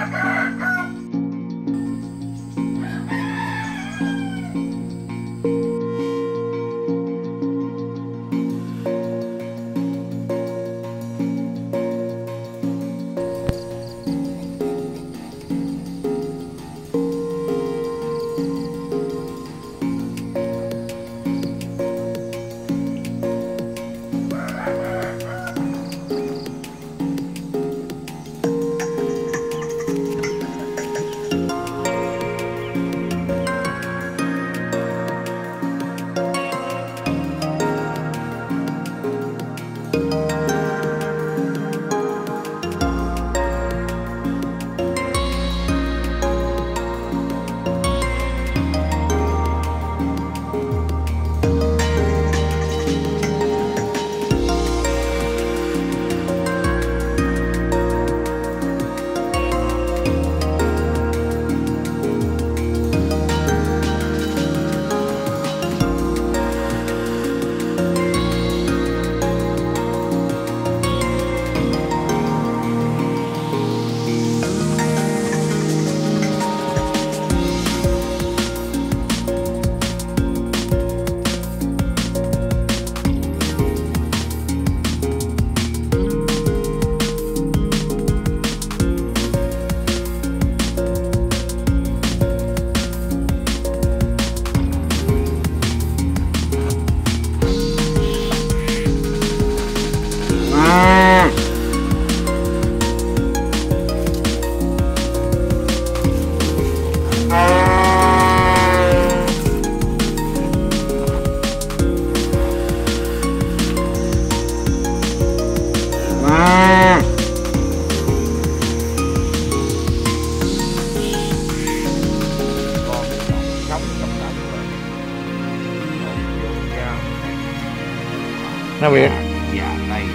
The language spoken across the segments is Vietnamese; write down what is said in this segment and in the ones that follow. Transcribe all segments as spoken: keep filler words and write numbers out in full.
Nó biết. Dạ đây.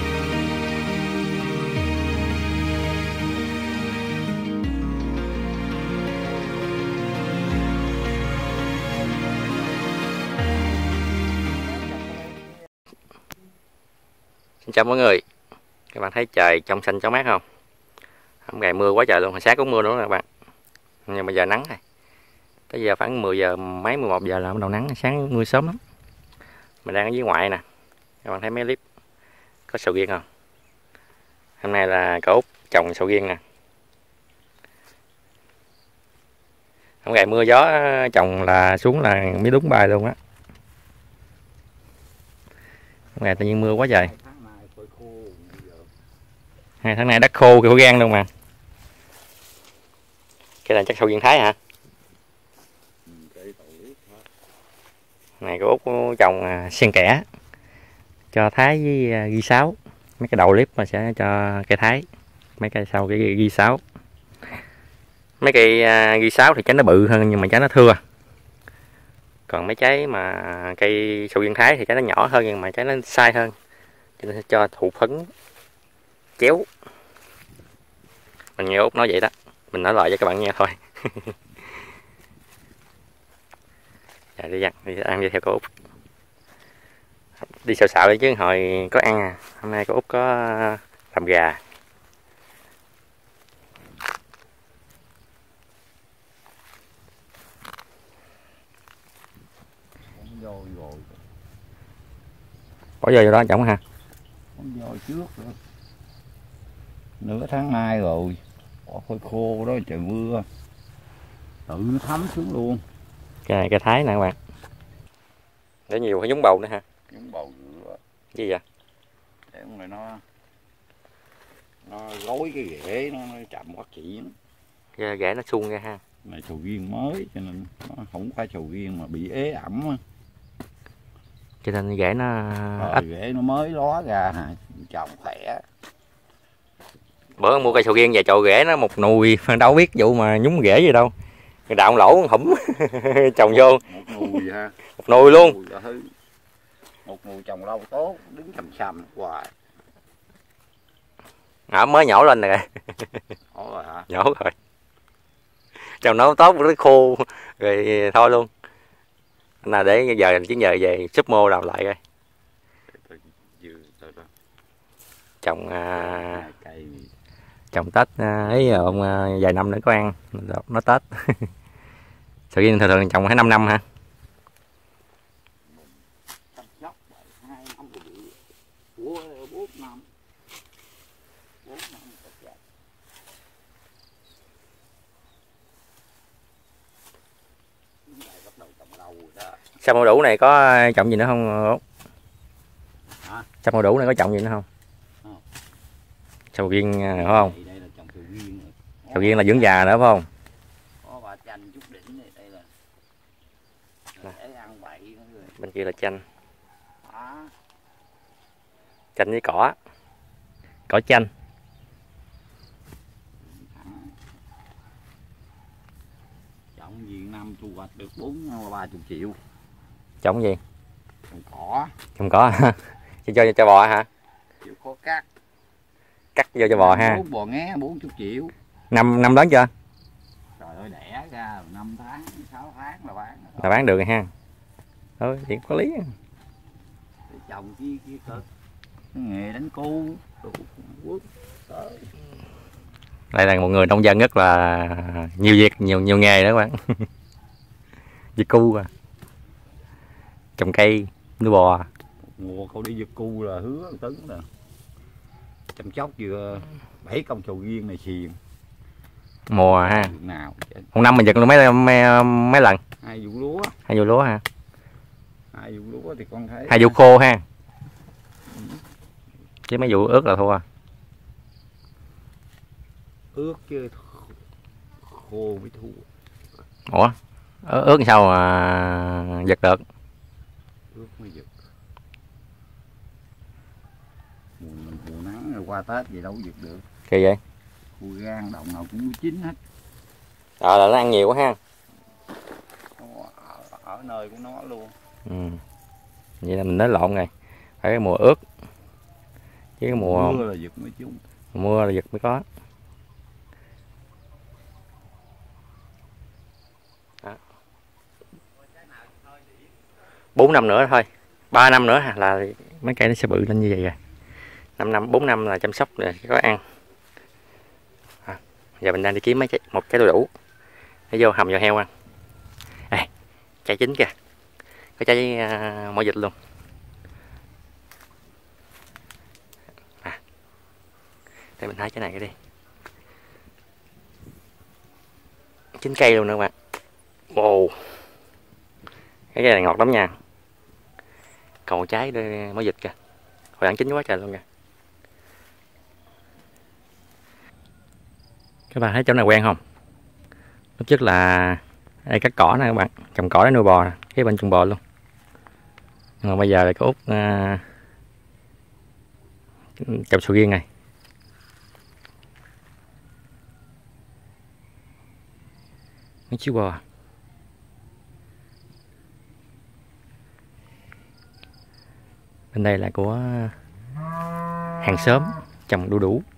Xin chào mọi người. Các bạn thấy trời trong xanh chói mát không? Hôm ngày mưa quá trời luôn, hồi sáng cũng mưa nữa các bạn. Nhưng mà giờ nắng này. Tới giờ khoảng mười giờ mấy mười một giờ là bắt đầu nắng, sáng mưa sớm lắm. Mình đang ở dưới ngoại nè. Các bạn thấy mấy clip có sầu riêng không? Hôm nay là cậu Út trồng sầu riêng nè. Hôm ngày mưa gió trồng là xuống là mới đúng bài luôn á. Hôm ngày tự nhiên mưa quá trời. Hai tháng này đất khô kiểu gan luôn mà. Cái này chắc sầu riêng Thái hả? Này có Út trồng xen kẽ cho Thái với ghi sáu. Mấy cái đầu clip mà sẽ cho cây Thái, mấy cây sau cái ghi sáu. Mấy cây ghi sáu thì trái nó bự hơn nhưng mà trái nó thưa. Còn mấy trái mà cây sầu riêng Thái thì trái nó nhỏ hơn nhưng mà trái nó sai hơn, cho nên sẽ cho thụ phấn chéo. Mình nghe Út nói vậy đó, mình nói lại cho các bạn nghe thôi. Dạ, đi ăn đi ăn đi theo cô Út. Đi xạo xạo đi chứ hồi có ăn à. Hôm nay cô Út có làm gà. Bỏ vô vô đó trọng ha. Không vô trước rồi. Nửa tháng nay rồi. Bỏ phơi khô đó trời mưa. Tự nó thấm xuống luôn. Cái này cây Thái nè các bạn. Để nhiều phải nhúng bầu nữa ha. Nhúng bầu nữa. Gì vậy? Để không lại nó nó gối cái rễ nó, nó chậm phát triển. Cái rễ nó suông ra ha. Này sầu riêng mới cho nên nó không phải sầu riêng mà bị ế ẩm á. Cho nên rễ nó ít. Rễ nó mới ló ra hả, trồng khỏe. Bữa mua cây sầu riêng về chậu rễ nó một nùi, đâu biết vụ mà nhúng rễ gì đâu. Người đạo lỗ hủm trồng vô. Một nùi ha. Một nùi luôn. Một nùi trồng lâu tốt, đứng chầm chầm hoài. Ngõ mới nhổ lên rồi. Nhổ rồi hả? Nhổ rồi. Trồng nó tốt nó khô rồi thôi luôn. Là để giờ chứ giờ về súp mô làm lại coi. Trồng à, Trồng Tết ấy ông vài năm nữa có ăn, nó Tết. Sầu riêng thường thường trồng hai năm năm hả? Sâm màu đủ này có trồng gì nữa không? Hả? Sâm màu đủ này có trồng gì nữa không? Không. Sầu riêng phải không? Đây, đây là trồng sầu riêng. Sầu riêng là dưỡng già nữa phải không? Có bà chanh chút đỉnh này, đây là để ăn bậy nữa rồi. Bên kia là chanh. À. Chanh với cỏ. Cỏ chanh. Trồng gì năm thu hoạch được bốn ba chục triệu. Trồng gì? Trồng cỏ. Trồng cỏ hả? Cho, cho cho bò hả? Chịu khó cắt. Cắt vô cho bò ha. Bốn bò nghé bốn chục triệu. Năm năm lớn chưa? Trời ơi đẻ ra năm tháng, sáu tháng là bán. Là bán được rồi ha. Thôi thì có lý. Để trồng kia kia cực. Cái nghề đánh cu. Đây là một người nông dân rất là nhiều việc, nhiều nhiều nghề đó các bạn. Việc cu à. Trồng cây, nuôi bò. Mùa cậu đi giật cu là hứa tấn nè. Chăm sóc vừa bảy công sầu riêng này xiền. Mùa ha. Nào. Một năm mình giật mấy mấy, mấy lần? Hai vụ lúa. Hai vụ lúa ha. Hai vụ lúa thì con thấy. Hai vụ khô ha. Chứ mấy vụ ướt là thua. Ướt chứ khô mới thua. Ủa? Ướt sao mà giật được? Ướt mới giật. Mùa, mùa nắng rồi qua Tết gì đâu giật được. Kỳ vậy? Cua gan đồng nào cũng chín hết. Ờ là nó ăn nhiều quá ha. Ở, ở nơi của nó luôn. Ừ. Vậy là mình nói lộn rồi. Phải cái mùa ướt. Chứ cái mùa mưa là giật mới trúng. Mưa là giật mới có. Đó. bốn năm nữa thôi. ba năm nữa là mấy cây nó sẽ bự lên như vậy rồi. năm năm, bốn năm là chăm sóc rồi có ăn. À, giờ mình đang đi kiếm mấy trái, một trái đu đủ để vô hầm vô heo ăn. Ê, trái chín kìa. Có trái uh, mỏ vịt luôn. À. Để mình hái trái này cái đi. Chín cây luôn nữa các bạn. Wow. Cái cây này ngọt lắm nha. Còn một trái đây mỏ vịt kìa. Hồi ăn chín quá trời luôn kìa. Các bạn thấy chỗ này quen không? Lúc trước là đây cắt cỏ nè các bạn, trồng cỏ để nuôi bò nè, cái bên trồng bò luôn. Nhưng mà bây giờ là có út uh, trồng sầu riêng này. Mấy chú bò. Bên đây là của hàng xóm trồng đu đủ.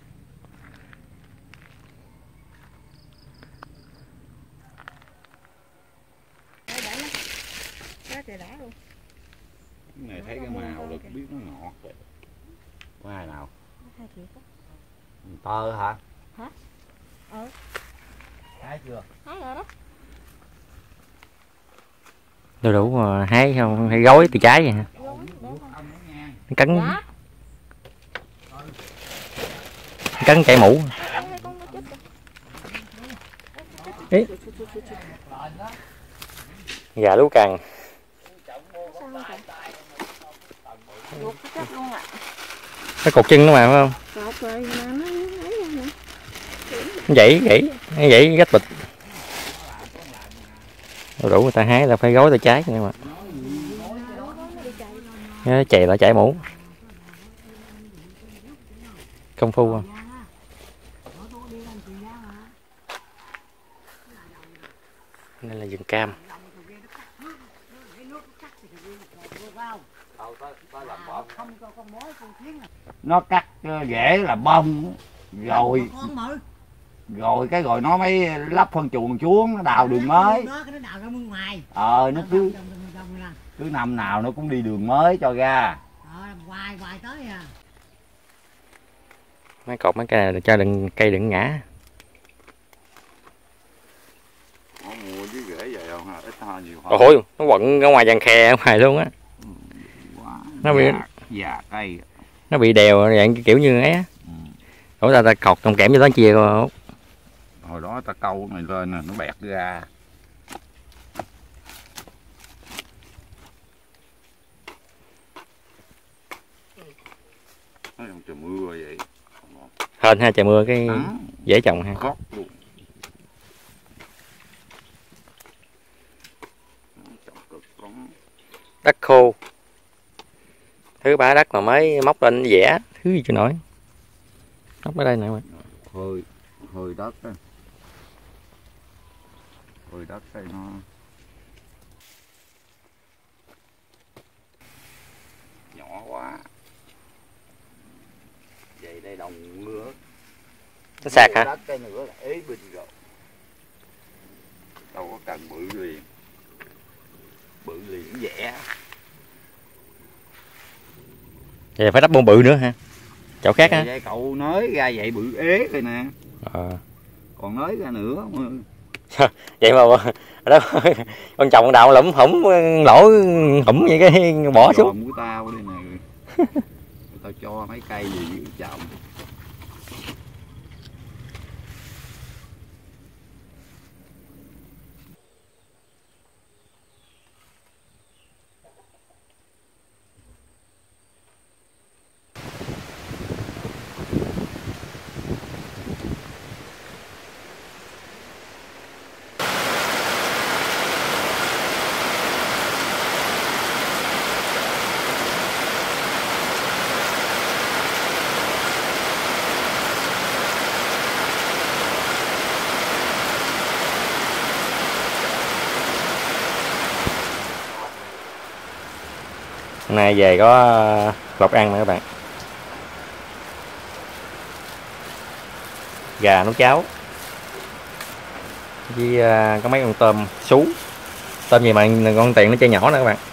Cái này thấy cái màu là biết nó ngọt rồi. Có ai nào? Tơ hả? Hả? Ừ. Hái chưa? Hái rồi đó. Đu đủ hái không hay gói từ trái vậy hả? Nó cắn. Dạ. Cắn chảy mũ. Ý. Gà lú càng. Cái cột chân nó mà phải không? Cột rồi mà nó ấy nè. Nó dãy gãy, nó dãy rách bịch. Đu đủ người ta hái là phải gói tay trái nhưng mà. Nó chày lại chảy mũ. Công phu không? Đây là vườn cam. Nó cắt rễ là bông rồi rồi cái rồi nó mới lắp phân chuồng xuống, nó đào đường mới. Ờ nó cứ cứ năm nào nó cũng đi đường mới cho ra. mấy cột mấy cây này cho đừng cây đừng ngã. Nó mua với rễ vậy không ha, ít hơn nhiều hơn. Ôi nó quận ở ngoài dàn khe ở ngoài luôn á. Nó bị già cây. Nó bị đèo dạng kiểu như ấy á. Ừ. Ủa ta ta cột trồng kẽm cho nó chia rồi. Hồi đó ta câu này lên nè, nó bẹt ra. Nó trong trời mưa vậy. Hên ha, trời mưa cái à, dễ trồng ha. Khóc luôn. Đất khô. Thứ ba đất mà mới móc lên vẽ thứ gì cho nổi. Móc ở đây nè. Hơi hơi đất đó. Hơi đất đây nó nhỏ quá. Vậy đây đồng mưa. Nó sạc hả? Đất cái nữa là ế bình rồi. Đâu có cần bự liền. Bự liền vẽ. Vậy phải đắp bông bự nữa ha. Chỗ khác á. Vậy cậu nới ra vậy bự ế rồi nè. Ờ. Còn nới ra nữa mà. Vậy mà đó con chồng đào lụm hủng lỗ hủng vậy cái bỏ xuống. Của tao đây nè. Tao cho mấy cây gì giữ trồng. Hôm nay về có lộc ăn nữa các bạn. Gà nấu cháo. Với có mấy con tôm sú. Tôm gì mà con tiền nó chơi nhỏ nữa các bạn.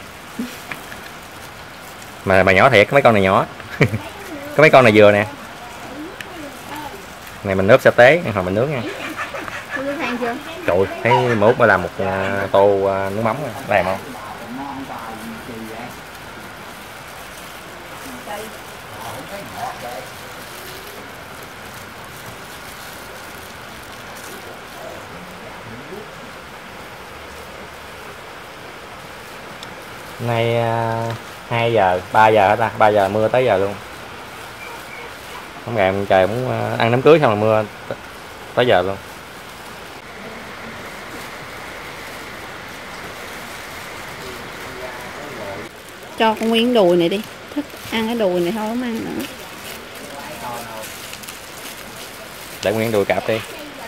Mà mà nhỏ thiệt, mấy con này nhỏ. Có mấy con này vừa nè. Này mình nướng sa tế, hồi mình nướng nha. Trời, thấy mốt mới làm một tô nước mắm làm không? Nay hai giờ, ba giờ hả ta? ba giờ mưa tới giờ luôn. Hôm ngày trời muốn ăn đám cưới xong là mưa tới giờ luôn. Cho con nguyên đùi này đi. Thích ăn cái đùi này thôi không ăn nữa. Để nguyên đùi cạp đi.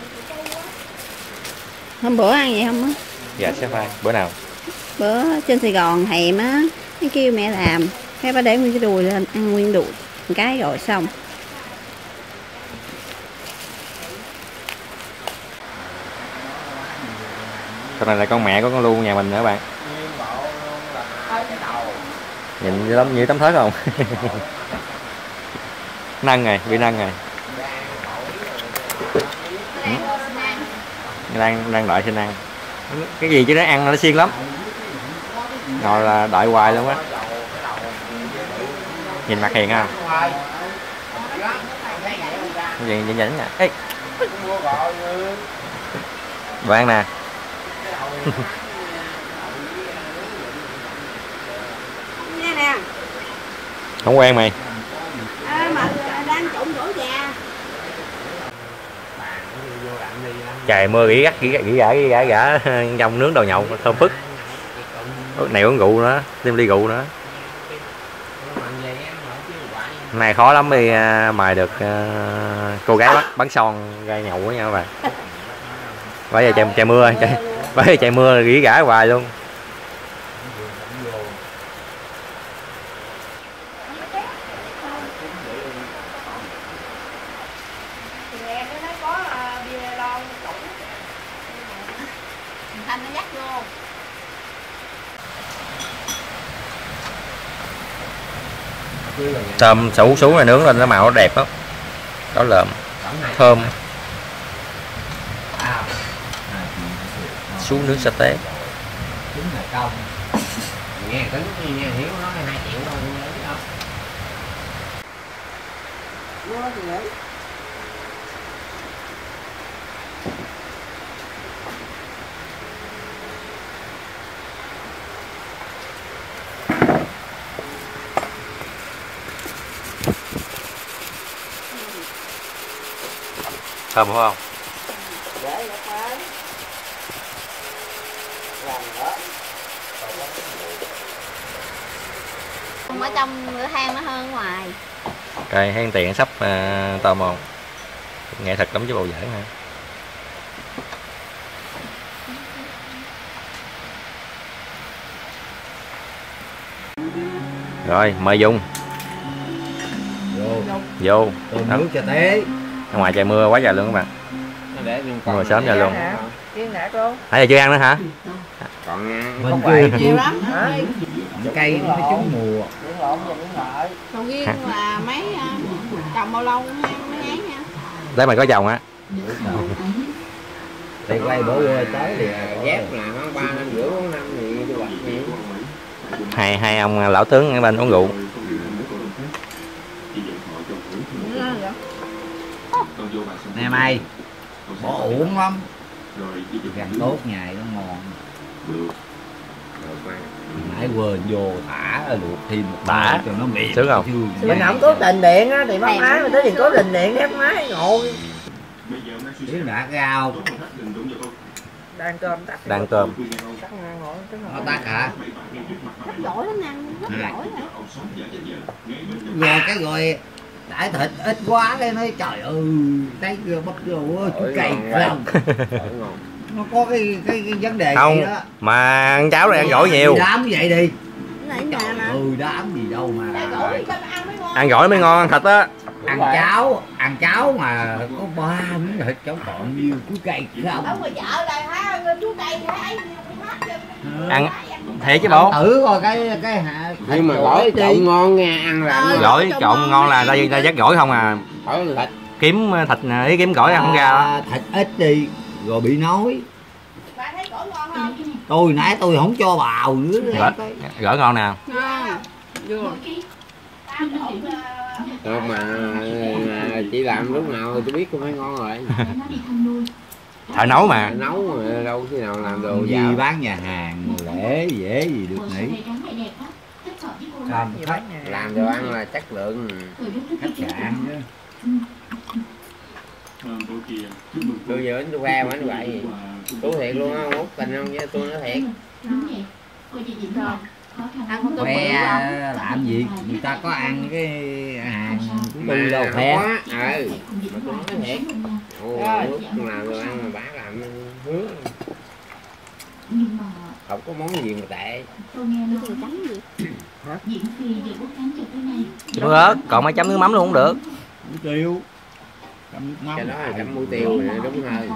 Hôm bữa ăn vậy không á? Dạ sẽ phải. Bữa nào? Bữa trên Sài Gòn thèm á, nó kêu mẹ làm, cái bà để nguyên cái đùi lên ăn nguyên đùi một cái rồi xong. Con này là con mẹ của con Lu nhà mình nữa bạn. Nhìn giống như tấm thớt không? Nâng này, bị nâng này. Đang đang đợi xin ăn. Cái gì chứ nó ăn nó xiên lắm. Ngồi là đợi hoài luôn á. Nhìn mặt hiền ha. Cái gì nhỉnh nhỉnh nè. Ê. Bạn nè. Nè. Không quen mày. À, mà đang trộn rổ gà. Trời mưa gỉ gắt gỉ gã gỉ gã gỉ gã gã trong nướng đồ nhậu thơm phức. Này uống rượu nữa, thêm ly rượu nữa. Hôm nay khó lắm đi mời được uh, cô gái bắt bắn son ra nhậu với nhau các bạn. Bây giờ trời, trời mưa, trời, bây giờ trời mưa gỉ gã hoài luôn. Tôm sủ sú này nướng lên nó màu nó đẹp lắm. Đó lợm thơm. Xuống nướng sa tế. Trứng là công. Nghe trứng nghe Hiếu nói hai triệu thôi nhớ không? Mua gì vậy? Thơm phải không? Để nó phải. Làm nữa. Ở trong cửa hang nó hơn ngoài. Rồi hang tiền sắp uh, tò mò. Nghệ thuật lắm chứ bầu giỡn ha. Rồi mời Dung. Vô. Vô. Tôm nước cho té. Ở ngoài trời mưa quá trời luôn các bạn. Mưa sớm giờ luôn. Nãy giờ chưa ăn nữa hả? Còn Mình chưa nhiều lắm. Cây nó trúng mùa. Còn riêng là mấy trồng bao lâu mới ấy nha. Đấy mày có chồng á. Thì quay bữa tới thì dép là nó ba năm rưỡi bốn năm thì tôi bạch nhiều. Hai hai ông lão tướng ở bên uống rượu. Nè mày, bỏ uổng lắm. Gần tốt nhài nó ngon. Nãy quên vô thả luộc thêm một bả cho nó mềm. Sướng không? Mình không cố tình điện á thì bắt máy, mà tới thì cố tình điện ép máy ngồi. Tiếng đã rau. Đang cơm tắt. Đang cơm. Nó tắt hả? Rất giỏi lắm ăn, rất giỏi hả? Rồi cái rồi đãi thịt ít quá cái nói trời ơi thấy bất rồi chú cày không. Nó có cái cái, cái vấn đề không gì đó. mà ăn cháo rồi ăn gỏi nhiều. Đám vậy đi. Này nhà mà. Ừ đám gì đâu mà. Ăn gỏi mới ngon, ăn thịt á. Ăn cháo, ăn cháo mà có ba miếng thịt cháu còn nhiêu chú cày không. Ở ngoài chợ là hả, chú cày thấy Ăn thiệt chứ bộ. Thử coi cái cái hạ. Nhưng mà gỏi trộn ngon nha, ăn là Ờ, Gỏi trộn ngon là ta ta dắt gỏi không à. hỏi thịt. Kiếm thịt ý kiếm gỏi ăn không ra. À, thịt ít đi rồi bị nói. Bà thấy gỏi ngon không? Tôi nãy tôi không cho bào nữa. Gỏi, gỏi ngon nào. À, vừa. Không mà chỉ làm lúc nào tôi biết cũng phải ngon rồi. Thợ nấu mà. Nấu mà đâu khi nào làm đồ Gì dạo. bán nhà hàng lễ dễ gì được nghỉ. Không, khách Làm đồ ăn là chất lượng. khách sạn chứ. Tôi vừa đến tôi qua mà anh vậy. Tôi thiệt luôn á, mốt tình không với tôi nói thiệt. Ăn con tôm bự Khoe không? làm gì? Người ta có ăn cái hàng của tôi Mà đâu không khoe. có, ừ. Mà tôi nói thiệt. Ồ, lúc làm đồ ăn mà bá làm hứa. Không có món gì mà tệ. Nước ớt, còn mấy chấm nước mắm luôn cũng được. Muối tiêu. Chấm nước mắm. Cái đó là chấm muối tiêu này đúng hơn.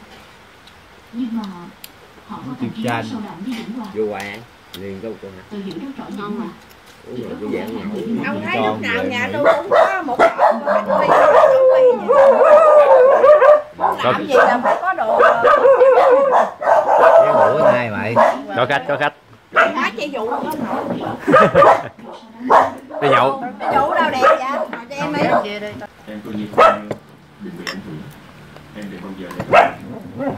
Muối tiêu chanh. Vô qua liền câu con hả? Ngon mà. Uống rồi tôi dạng nổi. Ông thấy lúc nào nhà tôi cũng có một hộp bánh quy, bánh quy làm gì là phải có đồ. Cái bữa nay mày. Có khách, có khách. Cá chị dụ không nổi. Đi nhậu. Dụ đâu đẹp vậy? Hỏi cho em ấy. Em coi như con đừng bị ảnh hưởng. Em đừng bao giờ để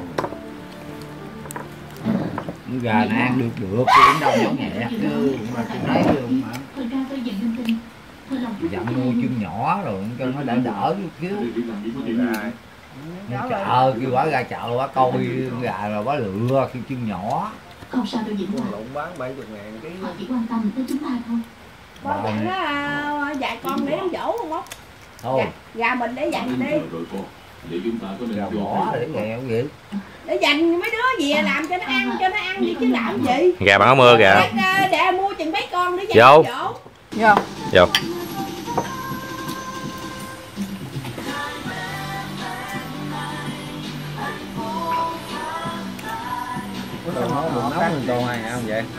Con gà này ăn được được, chứ cũng đâu nó nhẹ chứ mà tôi thấy luôn mà. Dặn mua chân nhỏ rồi cho nó đỡ đỡ chút xíu. Chợ kêu quả ra chợ quá coi gà rồi quá lựa kêu chân nhỏ. Không sao đâu Vĩnh Hòa. Lộn bán bảy mươi ngàn ký. Họ chỉ quan tâm tới chúng ta thôi. Con dặn nó dạy con để đóng dỗ không? Thôi. Gà mình để dành đi. Gà bỏ để nghèo vậy. Để dành mấy đứa gì làm cho nó ăn, cho nó ăn đi chứ làm gì. Gà bạn có mưa kìa. Để, để mua chừng mấy con để dành Vô. dỗ. Vô. Vô. Tôi nấu bụng nấu mình còn ai không vậy?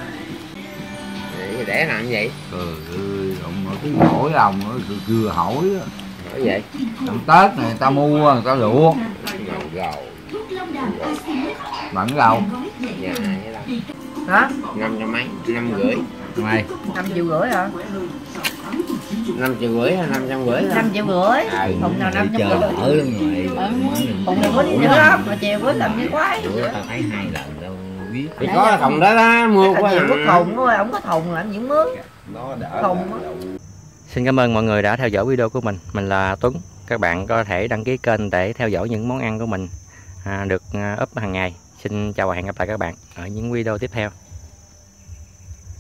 Vậy để làm gì? Ừ, ông cứ hỏi ông cưa hỏi á. Bởi vậy Tầm Tết này người ta mua, người ta luộc. gầu Mặn gầu. nhà cái đâu Hả? năm trăm mấy, năm rưỡi. Mày. Năm triệu rưỡi hả? Năm triệu rưỡi hay năm trăm rưỡi? Năm triệu rưỡi. Thùng nào năm trăm rưỡi? Ở lắm rồi. Thùng này có đi nữa đó, mà chiều có làm gì quái. Tao thấy hai lần đâu biết. Thì có thùng đó đó, mua quá. Có thùng thôi, không có thùng làm gì mướn. Nó đỡ. Thùng á. Xin cảm ơn mọi người đã theo dõi video của mình. Mình là Tuấn. Các bạn có thể đăng ký kênh để theo dõi những món ăn của mình à, được up hàng ngày. Xin chào và hẹn gặp lại các bạn ở những video tiếp theo.